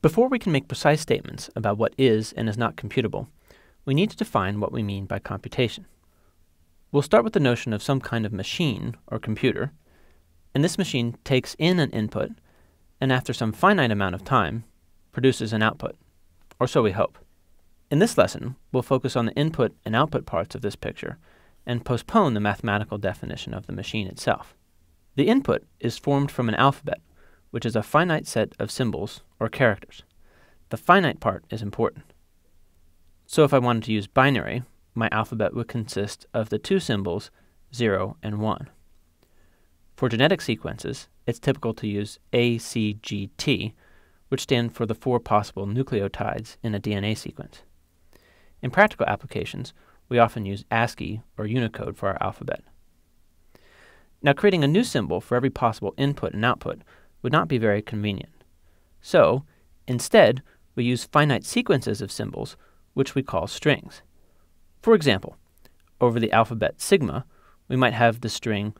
Before we can make precise statements about what is and is not computable, we need to define what we mean by computation. We'll start with the notion of some kind of machine or computer, and this machine takes in an input and after some finite amount of time produces an output, or so we hope. In this lesson, we'll focus on the input and output parts of this picture and postpone the mathematical definition of the machine itself. The input is formed from an alphabet, which is a finite set of symbols or characters. The finite part is important. So if I wanted to use binary, my alphabet would consist of the two symbols 0 and 1. For genetic sequences, it's typical to use ACGT, which stand for the 4 possible nucleotides in a DNA sequence. In practical applications, we often use ASCII or Unicode for our alphabet. Now, creating a new symbol for every possible input and output would not be very convenient. So, instead, we use finite sequences of symbols, which we call strings. For example, over the alphabet sigma, we might have the string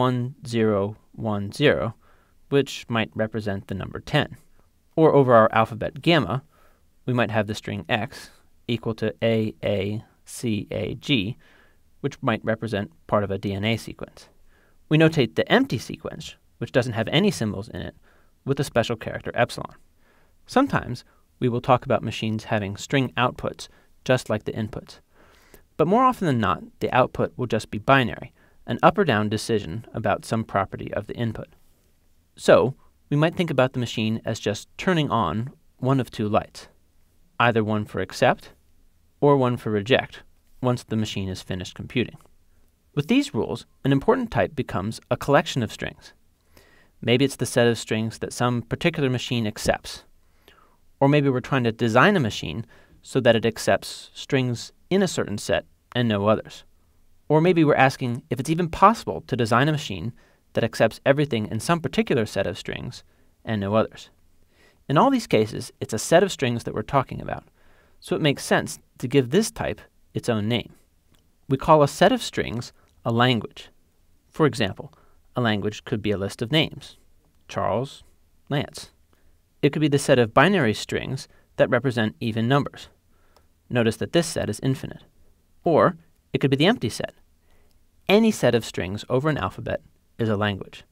1010, which might represent the number 10. Or over our alphabet gamma, we might have the string x equal to AACAG, which might represent part of a DNA sequence. We notate the empty sequence, which doesn't have any symbols in it, with a special character epsilon. Sometimes we will talk about machines having string outputs, just like the inputs. But more often than not, the output will just be binary, an up or down decision about some property of the input. So, we might think about the machine as just turning on one of two lights, either one for accept or one for reject once the machine is finished computing. With these rules, an important type becomes a collection of strings. Maybe it's the set of strings that some particular machine accepts. Or maybe we're trying to design a machine so that it accepts strings in a certain set and no others. Or maybe we're asking if it's even possible to design a machine that accepts everything in some particular set of strings and no others. In all these cases, it's a set of strings that we're talking about, so it makes sense to give this type its own name. We call a set of strings a language. For example, a language could be a list of names: Charles, Lance. It could be the set of binary strings that represent even numbers. Notice that this set is infinite. Or it could be the empty set. Any set of strings over an alphabet is a language.